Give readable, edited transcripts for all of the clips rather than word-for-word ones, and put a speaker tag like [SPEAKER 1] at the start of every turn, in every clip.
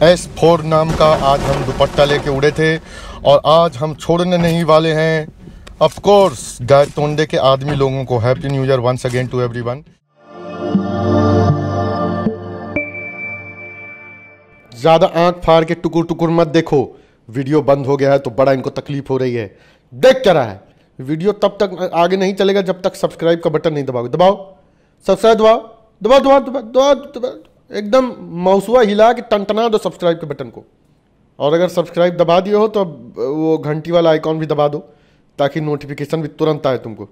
[SPEAKER 1] S4 नाम का आज हम दुपट्टा लेके उड़े थे और आज हम छोड़ने नहीं वाले हैं ऑफ कोर्स गायतोंडे के आदमी लोगों को। Happy new year once again to everyone. ज़्यादा आंख फाड़ के टुकुर टुकुर मत देखो, वीडियो बंद हो गया है तो बड़ा इनको तकलीफ हो रही है। देख क्या रहा है, वीडियो तब तक आगे नहीं चलेगा जब तक सब्सक्राइब का बटन नहीं दबाओगे। दबाओ सब्सक्राइब, दबाओ दबाओ दबाओ दबाओ दबाओ दबाओ, एकदम मौसुआ हिला के टनटना दो सब्सक्राइब के बटन को। और अगर सब्सक्राइब दबा दिए हो तो वो घंटी वाला आइकॉन भी दबा दो ताकि नोटिफिकेशन भी तुरंत आए तुमको।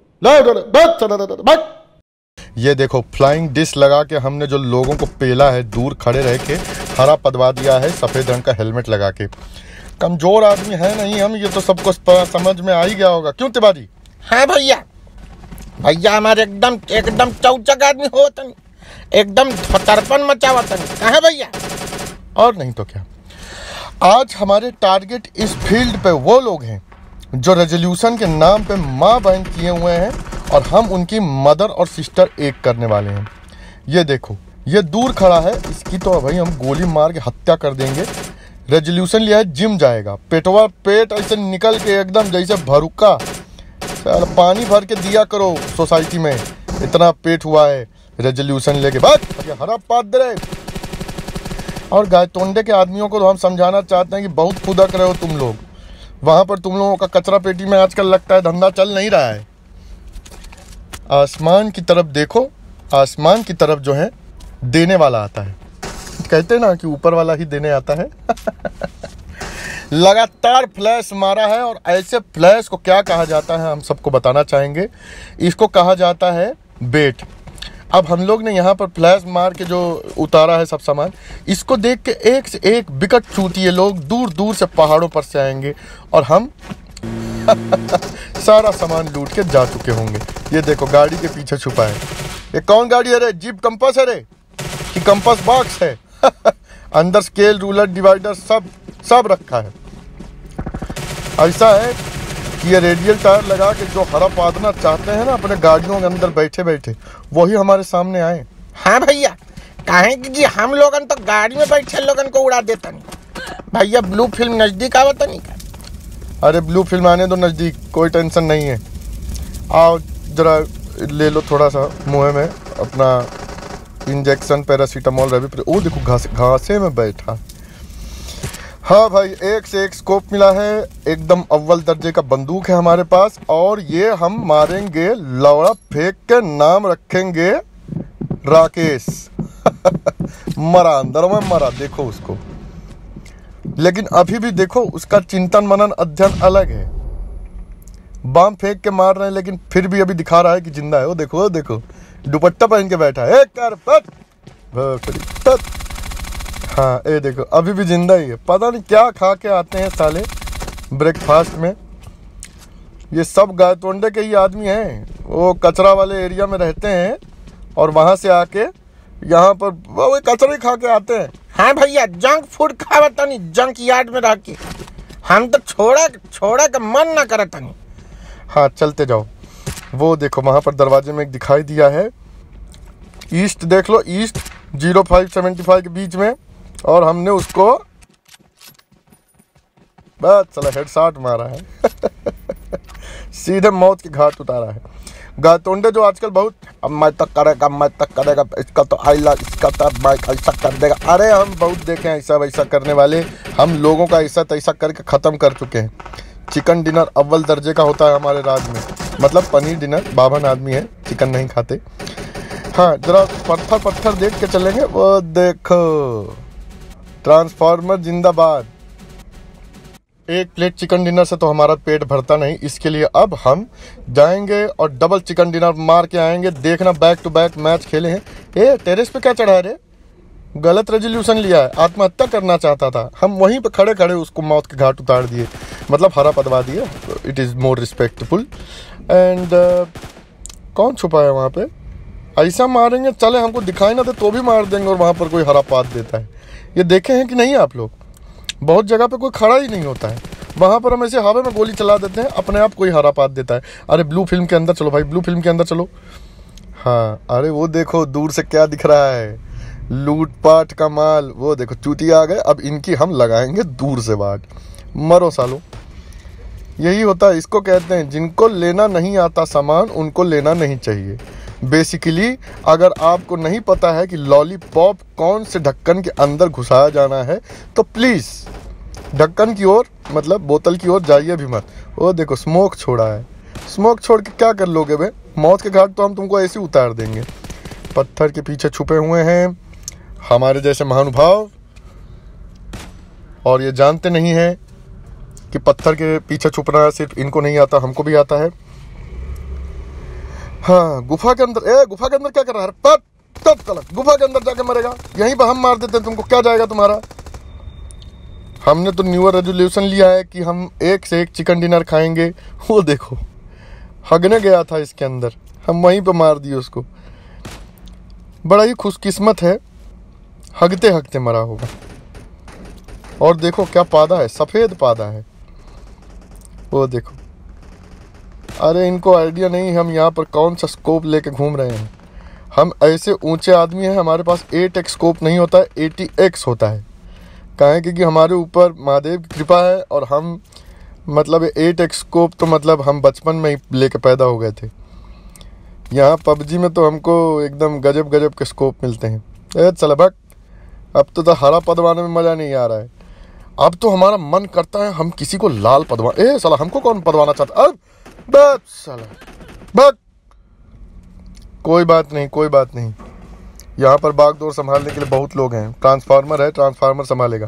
[SPEAKER 1] ये देखो फ्लाइंग डिश लगा के हमने जो लोगों को पेला है, दूर खड़े रह के हरा पदवा दिया है सफ़ेद रंग का हेलमेट लगा के। कमजोर आदमी है नहीं हम, ये तो सबको समझ में आ ही गया होगा। क्यों तिवारी?
[SPEAKER 2] हाँ भैया, भैया हमारे एकदम चौचक आदमी हो तनी, एकदम धोतरपन मचावा तनी। कहाँ भैया?
[SPEAKER 1] और नहीं तो क्या। आज हमारे टारगेट इस फील्ड पे वो लोग हैं जो रेजोल्यूशन के नाम पे माँ बहन किए हुए हैं और हम उनकी मदर और सिस्टर एक करने वाले हैं। ये देखो, ये दूर खड़ा है, इसकी तो भाई हम गोली मार के हत्या कर देंगे। रेजोल्यूशन लिया है जिम जाएगा, पेट ऐसे निकल के एकदम जैसे भरुक्का। पानी भर के दिया करो सोसाइटी में, इतना पेट हुआ है रेजोल्यूशन लेके। बस ये हरा पात दे रहे। और गायतोंडे के आदमियों को तो हम समझाना चाहते हैं कि बहुत फुदक रहे हो तुम लोग। वहाँ पर तुम लोगों का कचरा पेटी में आजकल लगता है धंधा चल नहीं रहा है। आसमान की तरफ देखो, आसमान की तरफ जो है देने वाला आता है। कहते हैं ना कि ऊपर वाला ही देने आता है। लगातार फ्लैश मारा है और ऐसे फ्लैश को क्या कहा जाता है हम सबको बताना चाहेंगे। इसको कहा जाता है बेट। अब हम लोग ने यहाँ पर फ्लैश मार के जो उतारा है सब सामान, इसको देख के एक से एक बिकट चूतिए लोग दूर दूर से पहाड़ों पर से आएंगे और हम सारा सामान लूट के जा चुके होंगे। ये देखो गाड़ी के पीछे छुपा है। ये कौन गाड़ी है रे? जीप कंपास है रे कि कंपास बॉक्स है? अंदर स्केल, रूलर, डिवाइडर सब रखा है। ऐसा है कि ये रेडियल टायर लगा के जो हरा पादना चाहते हैं ना अपने गाड़ियों के अंदर बैठे बैठे, वही हमारे सामने आए।
[SPEAKER 2] हाँ भैया, काहे कि जी हम लोगन तो गाड़ी में बैठे लोगन को उड़ा देता नहीं। भैया ब्लू फिल्म नजदीक आवत नहीं का?
[SPEAKER 1] अरे ब्लू फिल्म आने दो नजदीक, कोई टेंशन नहीं है। आओ जरा ले लो थोड़ा सा मुँह में अपना इंजेक्शन पैरासीटामोल रवि। ओ देखो घासे में बैठा। हाँ भाई, एक से एक स्कोप मिला है, एकदम अव्वल दर्जे का बंदूक है हमारे पास। और ये हम मारेंगे लौड़ा फेंक के, नाम रखेंगे राकेश। मरा अंदर में मरा, देखो उसको। लेकिन अभी भी देखो उसका चिंतन मनन अध्ययन अलग है। बम फेंक के मार रहे हैं लेकिन फिर भी अभी दिखा रहा है कि जिंदा है। वो देखो, वो देखो दुपट्टा पहन के बैठा है। हाँ ये देखो अभी भी जिंदा ही है। पता नहीं क्या खा के आते हैं साले ब्रेकफास्ट में। ये सब गायतोंडे के ही आदमी हैं। वो कचरा वाले एरिया में रहते हैं और वहाँ से आके यहाँ पर वो कचरा ही खा के आते हैं।
[SPEAKER 2] हाँ भैया, जंक फूड खावत नहीं, जंक यार्ड में रह के। हम तो छोड़ा का मन ना करत नहीं।
[SPEAKER 1] हाँ चलते जाओ। वो देखो वहाँ पर दरवाजे में एक दिखाई दिया है, ईस्ट देख लो, ईस्ट 0575 के बीच में। और हमने उसको बस चला हेडशॉट मारा है। सीधे मौत के घाट उतारा है। गायतोंडे जो आजकल बहुत अब मैं तक करेगा, इसका तो आइला, इसका तो बाइक ऐसा कर देगा। अरे हम बहुत देखे हैं ऐसा वैसा करने वाले। हम लोगों का ऐसा तैसा करके ख़त्म कर चुके हैं। चिकन डिनर अव्वल दर्जे का होता है हमारे राज्य में, मतलब पनीर डिनर। बावन आदमी है, चिकन नहीं खाते। हाँ जरा पत्थर देख के चलेंगे। वो देखो ट्रांसफार्मर जिंदाबाद। एक प्लेट चिकन डिनर से तो हमारा पेट भरता नहीं, इसके लिए अब हम जाएंगे और डबल चिकन डिनर मार के आएंगे। देखना बैक टू बैक मैच खेले हैं। ए टेरेस पे क्या चढ़ा है रे? गलत रेजोल्यूशन लिया है, आत्महत्या करना चाहता था। हम वहीं पे खड़े खड़े उसको मौत के घाट उतार दिए, मतलब हरा पदवा दिए। It is more respectful. And कौन छुपा है वहाँ पे? ऐसा मारेंगे चले, हमको दिखाई ना दे तो भी मार देंगे और वहाँ पर कोई हरा पात देता है। ये देखे हैं कि नहीं आप लोग? बहुत जगह पे कोई खड़ा ही नहीं होता है, वहाँ पर हम ऐसे हवा में गोली चला देते हैं, अपने आप कोई हरा पात देता है। अरे ब्लू फिल्म के अंदर चलो भाई, ब्लू फिल्म के अंदर चलो। हाँ अरे वो देखो दूर से क्या दिख रहा है, लूटपाट का माल। वो देखो चूतिया आ गए, अब इनकी हम लगाएंगे दूर से बाट। मरो सालो, यही होता है। इसको कहते हैं जिनको लेना नहीं आता सामान उनको लेना नहीं चाहिए। बेसिकली अगर आपको नहीं पता है कि लॉलीपॉप कौन से ढक्कन के अंदर घुसाया जाना है तो प्लीज़ ढक्कन की ओर मतलब बोतल की ओर जाइए भी मत। वो देखो स्मोक छोड़ा है, स्मोक छोड़ के क्या कर लोगे बे? मौत के घाट तो हम तुमको ऐसे उतार देंगे। पत्थर के पीछे छुपे हुए हैं हमारे जैसे महानुभाव, और ये जानते नहीं हैं कि पत्थर के पीछे छुपना सिर्फ इनको नहीं आता, हमको भी आता है। हाँ, गुफा के अंदर गुफा के अंदर क्या कर रहा है? तब गलत, गुफा के अंदर जाके मरेगा। यहीं पर हम मार देते हैं तुमको, क्या जाएगा तुम्हारा? हमने तो न्यू ईयर रेजोल्यूशन लिया है कि हम एक से एक चिकन डिनर खाएंगे। वो देखो हगने गया था इसके अंदर, हम वहीं पे मार दिए उसको। बड़ा ही खुशकिस्मत है, हगते हगते मरा होगा। और देखो क्या पादा है, सफ़ेद पादा है। वो देखो, अरे इनको आइडिया नहीं हम यहाँ पर कौन सा स्कोप लेके घूम रहे हैं। हम ऐसे ऊंचे आदमी हैं, हमारे पास 8x स्कोप नहीं होता है, 80x होता है। कहें क्योंकि हमारे ऊपर महादेव की कृपा है, और हम मतलब 8x स्कोप तो मतलब हम बचपन में ही लेके पैदा हो गए थे। यहाँ पबजी में तो हमको एकदम गजब गजब के स्कोप मिलते हैं। चल भग, अब तो हरा पदवाने में मज़ा नहीं आ रहा है। अब तो हमारा मन करता है हम किसी को लाल पदवा। साला हमको कौन पदवाना चाहता? अब बस साला भग। कोई बात नहीं, कोई बात नहीं, यहाँ पर बागडोर संभालने के लिए बहुत लोग हैं। ट्रांसफार्मर है, ट्रांसफार्मर संभालेगा।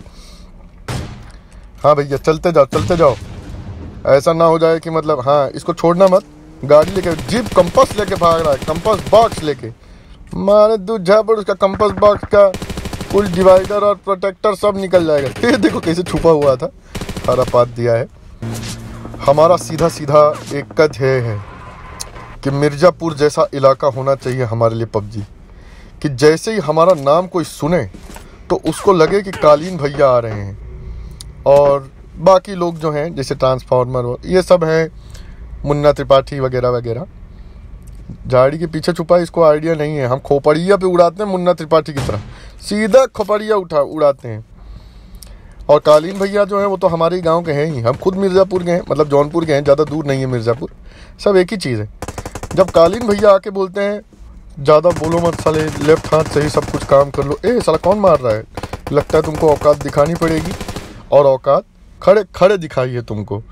[SPEAKER 1] हाँ भैया चलते जाओ, चलते जाओ। ऐसा ना हो जाए कि मतलब हाँ इसको छोड़ना मत। गाड़ी लेके जीप कंपास लेके भाग रहा है, कंपास बॉक्स लेके। मारे दूजा पर उसका कंपास बॉक्स का फुल डिवाइडर और प्रोटेक्टर सब निकल जाएगा। ये देखो कैसे छुपा हुआ था, हरा पात दिया है। हमारा सीधा सीधा एक का ध्येय है कि मिर्ज़ापुर जैसा इलाका होना चाहिए हमारे लिए पबजी, कि जैसे ही हमारा नाम कोई सुने तो उसको लगे कि कालीन भैया आ रहे हैं। और बाकी लोग जो हैं जैसे ट्रांसफार्मर ये सब हैं, मुन्ना त्रिपाठी वगैरह वगैरह। झाड़ी के पीछे छुपा, इसको आइडिया नहीं है। हम खोपड़िया पे उड़ाते हैं मुन्ना त्रिपाठी की तरह, सीधा खोपड़िया उड़ाते हैं। और कालीन भैया जो हैं वो तो हमारे ही गांव के हैं ही। हम खुद मिर्ज़ापुर के हैं, मतलब जौनपुर के हैं, ज़्यादा दूर नहीं है मिर्ज़ापुर, सब एक ही चीज़ है। जब कालीन भैया आके बोलते हैं ज़्यादा बोलो मत साले, लेफ्ट हाथ से ही सब कुछ काम कर लो। साला कौन मार रहा है? लगता है तुमको औकात दिखानी पड़ेगी, और औकात खड़े खड़े दिखाई है तुमको।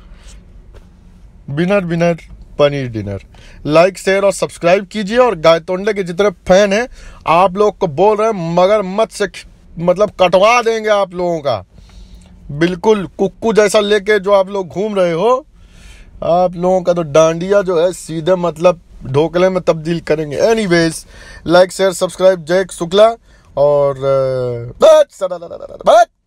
[SPEAKER 1] Winner paneer dinner. Like share और सब्सक्राइब कीजिए। और गायतोंडे के जितने फैन हैं आप लोग को बोल रहे हैं मगर मत से मतलब कटवा देंगे आप लोगों का, बिल्कुल कुक्कू जैसा लेके जो आप लोग घूम रहे हो, आप लोगों का तो डांडिया जो है सीधे मतलब ढोकले में तब्दील करेंगे। Anyways, like share subscribe. Jay Shukla और